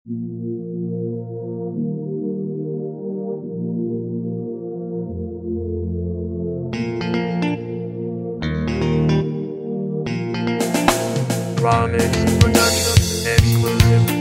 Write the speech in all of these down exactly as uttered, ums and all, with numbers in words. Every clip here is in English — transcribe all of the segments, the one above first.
Ronix Production exclusive.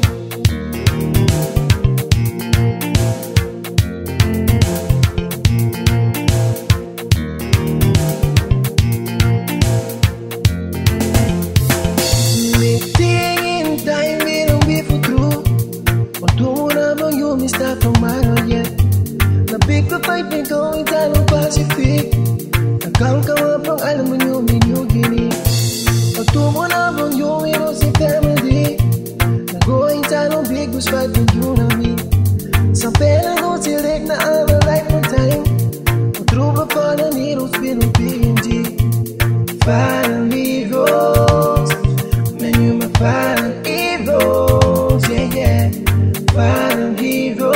Meeting in time, we don't be for true. Although naman yung mista tomorrow yet. Na big the fight may going down on Pacific. Nagkang kawapang alam mo yung New Guinea. Although naman yung hero si family. Nag-going down on big was fight with you na me. Sa pera no select na ang life ng time. Although ba pa na heroes pinong P N G. Finally rose. Man, you my final heroes, yeah, yeah. Final heroes.